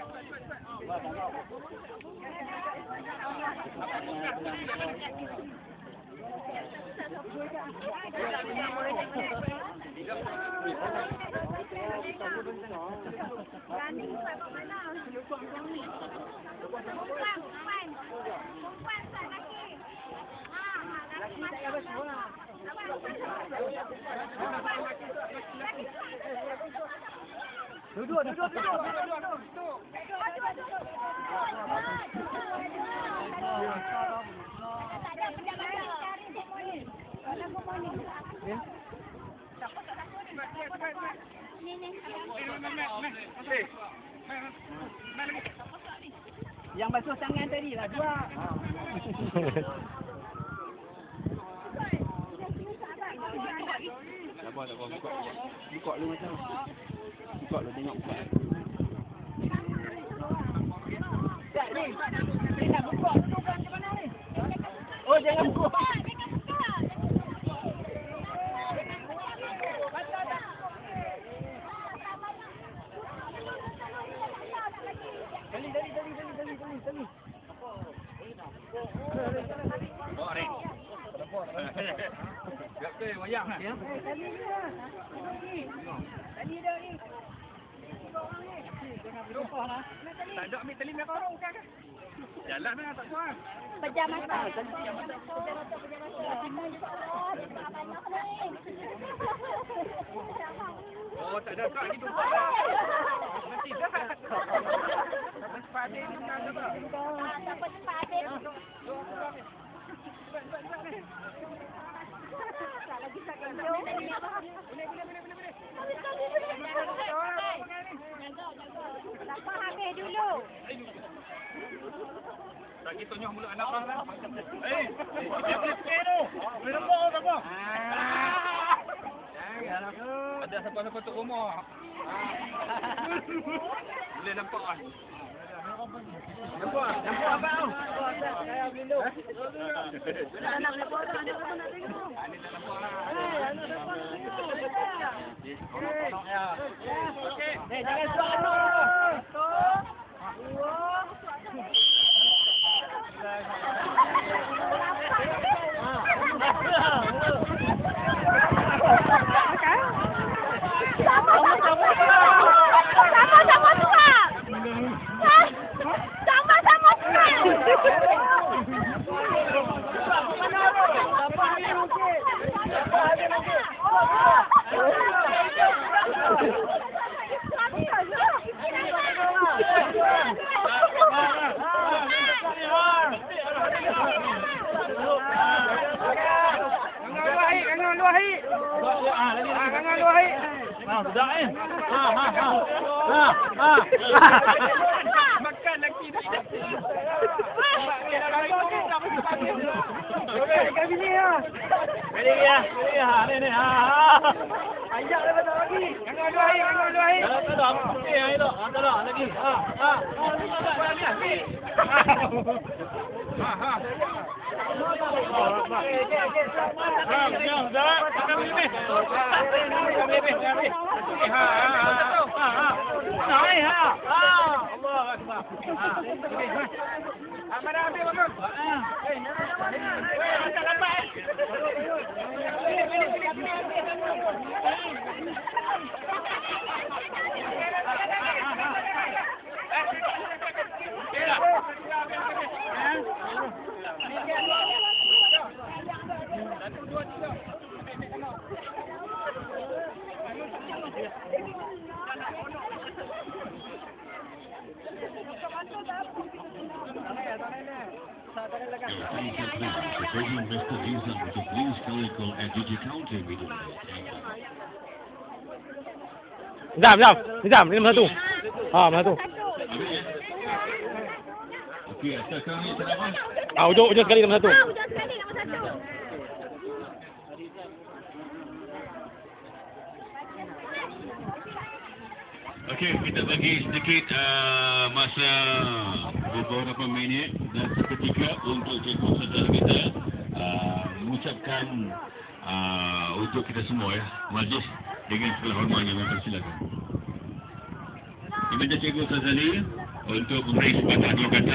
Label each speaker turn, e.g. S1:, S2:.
S1: Duduk. Yang basuh tangan tadi lah dua. Tak apa, buka lu macam. Buka lu tengok buka. Ni nak buka tu kan macam mana ni? Oh, jangan buka. Tali. Bawa ni. Gak ke wayang ah. Tali dah. Tali dah ni. Tak ada ambil tali merah orang kan? Jalan lah tak kuat.
S2: Pejam mata.
S1: Oh, tak ada kat gitu. Nanti dah. Cepat ni nak apa?
S2: Sampai cepat dia. Lagi sakit jauh. Sampai habis dulu.
S1: Tak kita nyoh mulut anak orang lah. Dia boleh spray tu. Boleh nampak tak apa? Ada siapa-siapa tuk rumah. Boleh nampak kan? Nampak apa tu? Saya berlindung. Nak nampak tak? Ada apa nak tengok? Ini tak nampak lah. Anak nampak ya. Okey. Jangan suap anak.
S2: Sama-sama suap. Sama-sama
S1: Sudah eh. Makan lagi ni. Okey, bini ya. Bini ya. Ni. Ajak dah betul lagi. Angkat dua hari. Tak ada. Okey, itu. Tak ada lagi.
S3: Bagi investor Rizal untuk lease vehicle at GG County Middle.
S4: Jam. Ini nombor 1. Nombor 1.
S3: Okey, sekarang ni kenapa?
S4: Ujung sekali nombor 1.
S3: Okey, kita bagi sedikit masa beberapa minit dan seketika untuk cikgu saudara kita mengucapkan untuk kita semua ya, majlis dengan segala hormatnya, silakan. Diminta Cikgu Sazali untuk memberi sepatah dua kata